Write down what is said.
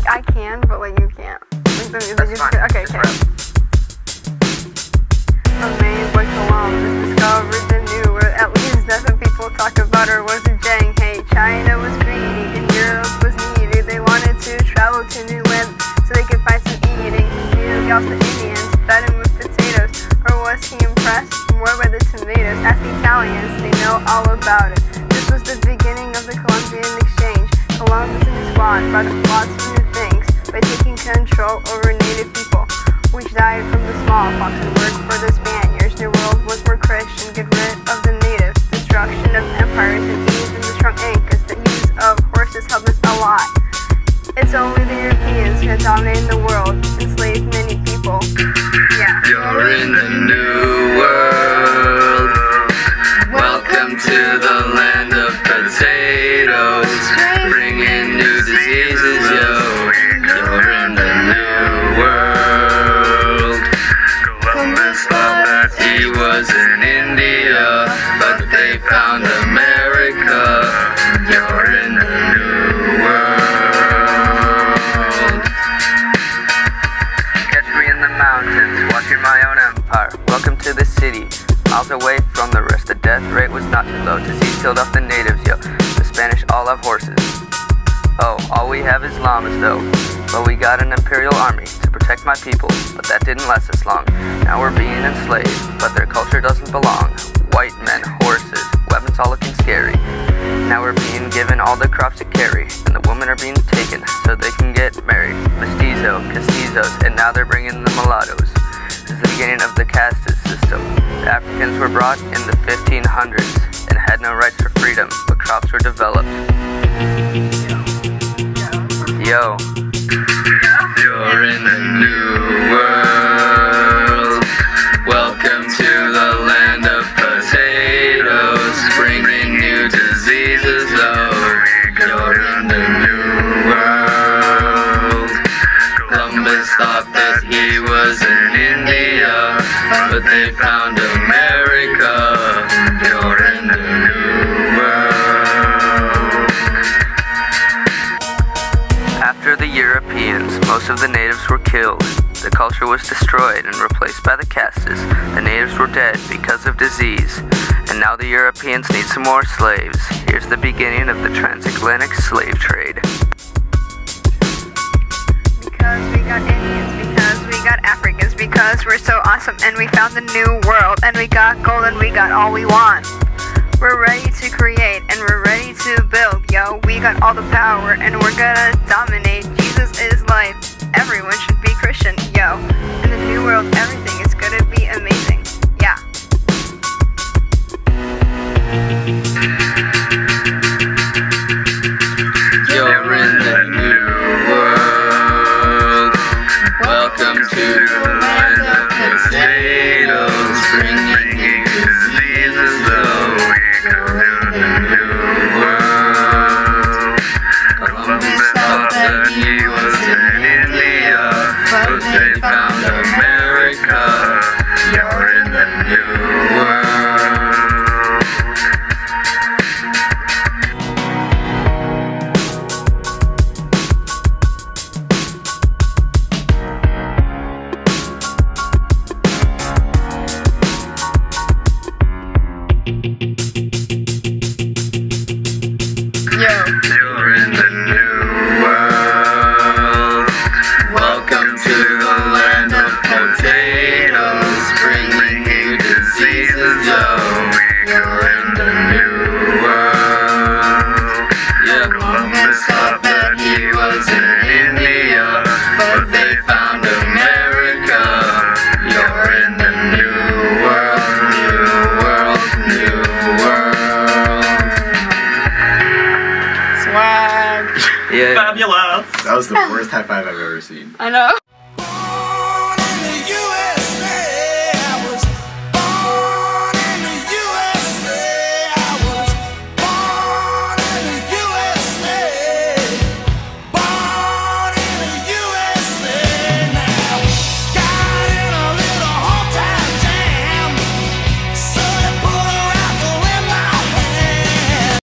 Like, I can, but like you can't. Like, That's fine. Okay, okay. Amazed by Columbus discovered the new world. At least that's what people talk about, or was it Jang? Hey, China was greedy and Europe was needy. They wanted to travel to new lands so they could find some eating. New gals the Indians fed him with potatoes, or was he impressed more by the tomatoes? Ask the Italians, they know all about it. This was the beginning of the Columbian exchange. Columbus and his squad brought lots of new things by taking control over native people, which died from the smallpox and worked for the Spaniards. New world was more Christian, get rid of the natives, destruction of empires, and ease in the strong Incas. The use of horses helped us a lot. It's only the Europeans who have dominated the world, enslaved many people. Yeah. You're in the new world. Welcome to the land of potatoes. Bringing new diseases, yo. You're in the new world. Columbus thought that he was in India, but they found America. You're in the new world. Catch me in the mountains, watching my own empire. Welcome to the city, miles away from the rest. The death rate was not too low. Disease killed off the natives, yo. The Spanish all have horses. Oh, all we have is llamas though. But we got an imperial army to protect my people, but that didn't last us long. Now we're being enslaved, but their culture doesn't belong. White men, horses, weapons all looking scary. Now we're being given all the crops to carry, and the women are being taken so they can get married. Mestizo, castizos, and now they're bringing the mulattoes. This is the beginning of the caste system. The Africans were brought in the 1500s and had no rights for freedom, but crops were developed. Yo. You're in the new world. Welcome to the land of potatoes. Bringing new diseases, oh. You're in the new world. Columbus thought that he was in India, but they found America. You're in the new world. After the Europeans, most of the natives were killed. The culture was destroyed and replaced by the castes. The natives were dead because of disease. And now the Europeans need some more slaves. Here's the beginning of the transatlantic slave trade. Because we got Indians, because we got Africans, because we're so awesome and we found the new world, and we got gold and we got all we want. We're ready to create and we're ready to build, yo. We got all the power and we're gonna dominate. Jesus is life, everyone should be Christian, yo. In the new world, everything is gonna be amazing, yeah. You're in the new world. Welcome to the land of potatoes. Bringing diseases, though. You're in the new world. Columbus thought that he was in India, but they found America. You're in the new world. You're in the new world. Welcome to the land of potatoes. Bringing new diseases, yo. You're in the new world. Yeah, Columbus thought that he was in India, but they found America. You're in the new world, new world, new world. Swag. Yeah. Fabulous. That was the worst high five I've ever seen. I know.